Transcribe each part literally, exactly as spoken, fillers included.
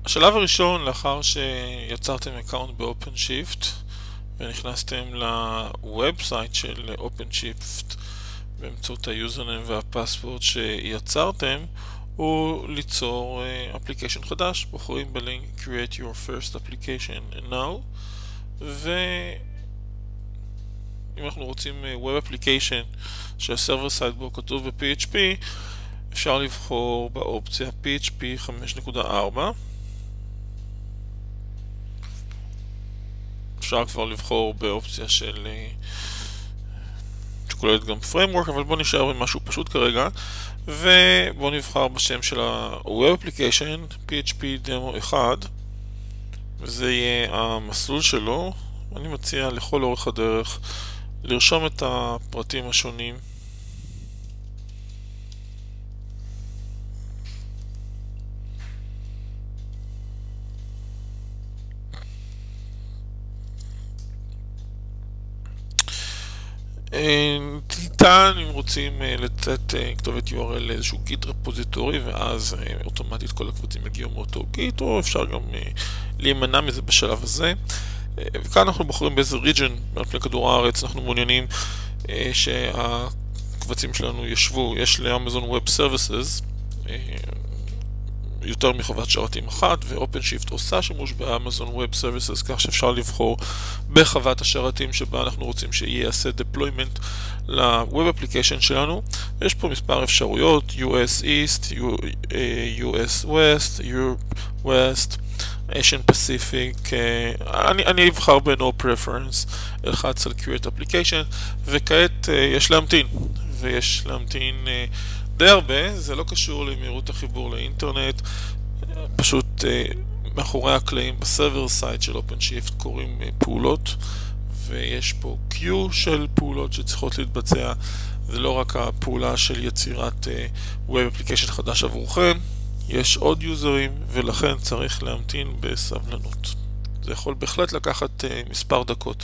השלב הראשון, לאחר שיצרתם אקאונט ב-OpenShift ונכנסתם לוובסייט של OpenShift באמצעות היוזרניים והפסוורד שיצרתם, הוא ליצור אפליקיישן חדש. בוחרים בלינק Create your first application now, ואם אנחנו רוצים Web Application שהסרבר סייד בו כתוב ב-פי אייץ' פי, אפשר לבחור באופציה פי אייץ' פי חמש נקודה ארבע. אפשר כבר לבחור באופציה של שכוללת גם framework, אבל בואו נשאר במשהו פשוט כרגע, ובואו נבחר בשם של ה-Web Application פי אייץ' פי דמו אחד, וזה יהיה המסלול שלו. אני מציע לכל אורך הדרך לרשום את הפרטים השונים. ניתן, אם רוצים, לתת כתובת יו אר אל לאיזשהו גיט רפוזיטורי, ואז אוטומטית כל הקבצים יגיעו מאותו גיט, או אפשר גם להימנע מזה בשלב הזה. וכאן אנחנו בוחרים באיזה ריג'ן על פני כדור הארץ אנחנו מעוניינים שהקבצים שלנו ישבו. יש לאמזון ווב סרוויסס יותר מחוות שרתים אחת, ו-OpenShift עושה שימוש באמזון ווב סרוויסס, כך שאפשר לבחור בחוות השרתים שבה אנחנו רוצים שיעשה deployment ל-Web Application שלנו. יש פה מספר אפשרויות, יו אס East, יו אס West, Europe West, Asian Pacific. אני, אני אבחר ב-No Preference, אלחץ על Create Application, וכעת יש להמתין, ויש להמתין די הרבה. זה לא קשור למהירות החיבור לאינטרנט, פשוט מאחורי הקלעים בסרבר סייד של OpenShift קוראים פעולות, ויש פה קיו של פעולות שצריכות להתבצע. זה לא רק הפעולה של יצירת Web Application חדש עבורכם, יש עוד יוזרים, ולכן צריך להמתין בסבלנות. זה יכול בהחלט לקחת מספר דקות.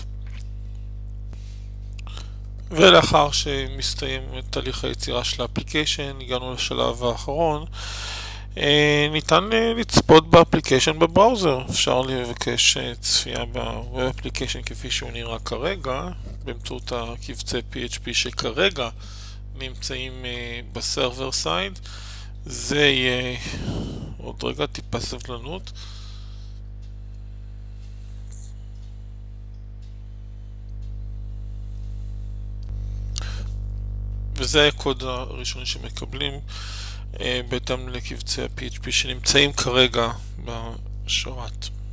ולאחר שמסתיים תהליך היצירה של האפליקיישן, הגענו לשלב האחרון. ניתן לצפות באפליקיישן בבראוזר. אפשר לבקש צפייה ב-Web Application כפי שהוא נראה כרגע, באמצעות הקבצי פי אייץ' פי שכרגע נמצאים בסרבר סייד. זה יהיה עוד רגע, טיפה סבלנות. וזה הקוד הראשוני שמקבלים בהתאם לקבצי ה-פי אייץ' פי שנמצאים כרגע בשרת.